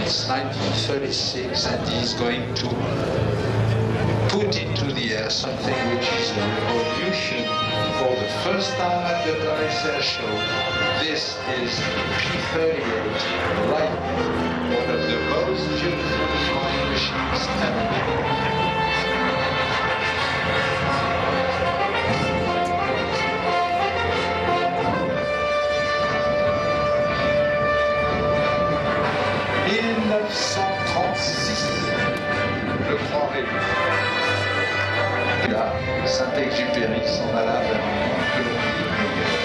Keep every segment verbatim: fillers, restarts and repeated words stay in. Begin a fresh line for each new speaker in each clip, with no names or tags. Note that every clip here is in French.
It's nineteen thirty-six, and he's going to put into the air something which is a revolution for the first time at the Paris Air Show. This is P thirty-eight Lightning, one of the most beautiful flying machines ever made. dix-neuf cent trente-six, je croirais. Là, Saint-Exupéry s'en alla vers un monde que l'on vit meilleur.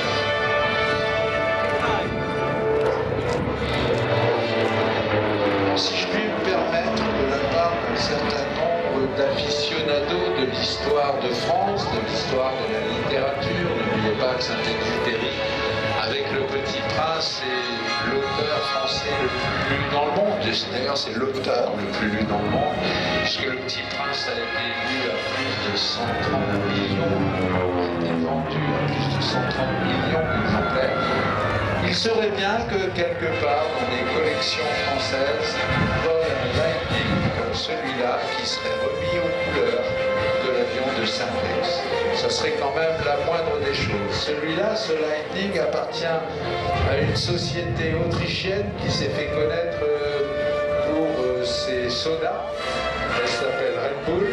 Si je puis me permettre, de la part d'un certain nombre d'aficionados de l'histoire de France, de l'histoire de la littérature, n'oubliez pas que Saint-Exupéry, avec Le Petit Prince, est l'auteur français le plus lu dans le monde. D'ailleurs, c'est l'auteur le plus lu dans le monde, puisque Le Petit Prince a été lu à plus de cent trente millions, a été vendu à plus de cent trente millions d'exemplaires. Il serait bien que quelque part dans des collections françaises, vole un Lightning comme celui-là qui serait remis aux couleurs de l'avion de Saint-Rex. Ça serait quand même la moindre des choses. Celui-là, ce Lightning, appartient à une société autrichienne qui s'est fait connaître pour ses sodas. Elle s'appelle Red Bull.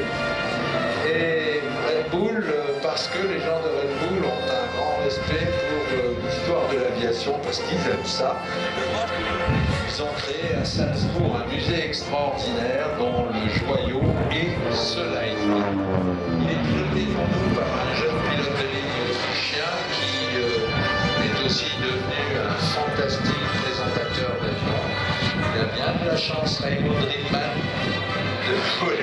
Et Red Bull, parce que les gens de Red Bull ont un grand respect pour l'histoire de l'aviation, parce qu'ils aiment ça. Ils ont créé à Salzbourg un musée extraordinaire dont le joyau est ce Lightning. Il est piloté pour nous par un jeune pilote de ligne autrichien qui euh, est aussi devenu un fantastique présentateur d'avion. Il a bien de la chance, Raymond Ridman, de voler.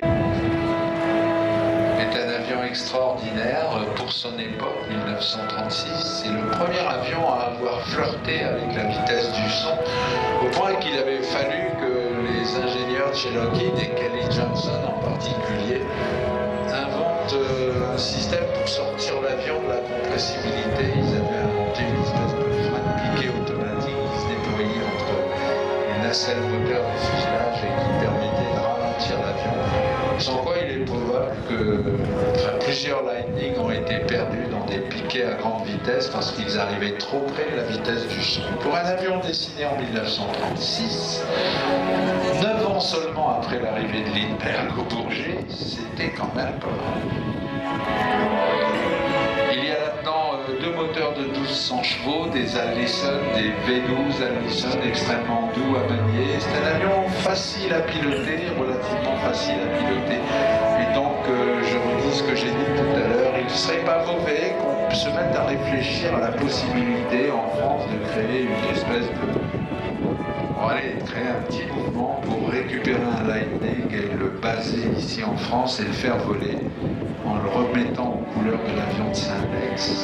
C'est un avion extraordinaire pour son époque, dix-neuf cent trente-six. C'est le premier avion à avoir flirté avec la vitesse du son, au point qu'il avait fallu que les ingénieurs de chez Lockheed, et Kelly Johnson en particulier, inventent un système pour sortir l'avion de la compressibilité. Ils avaient inventé une espèce de frein de piquet automatique qui se déployait entre les nacelles moteurs du fuselage et qui permettait de ralentir l'avion. Sans quoi il est probable que enfin, plusieurs Lightning ont été perdus dans des piquets à grande vitesse parce qu'ils arrivaient trop près de la vitesse du son. Pour un avion dessiné en mille neuf cent trente-six, neuf ans seulement après l'arrivée de Lindbergh au Bourget, c'était quand même pas mal. Il y a là-dedans euh, deux moteurs de douze cents chevaux, des Allison, des V douze Allison extrêmement doux à manier. C'est un avion facile à piloter, relativement facile à piloter. Et donc, euh, je redis ce que j'ai dit tout à l'heure, il ne serait pas mauvais qu'on se mette à réfléchir à la possibilité en France de créer une espèce de... Bon, allez, créer un petit mouvement pour récupérer un Lightning et le baser ici en France et le faire voler en le remettant aux couleurs de l'avion de Saint-Rex.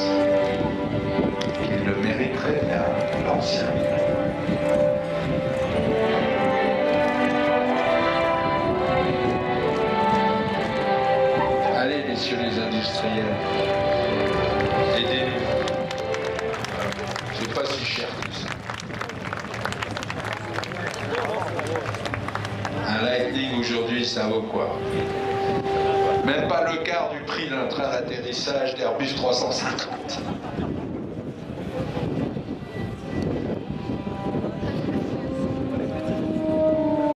Il le mériterait, bien, l'ancien. Allez, messieurs les industriels, aidez-nous. C'est pas si cher que ça. Un Lightning aujourd'hui, ça vaut quoi? Même pas le quart du prix d'un train d'atterrissage d'Airbus trois cent cinquante.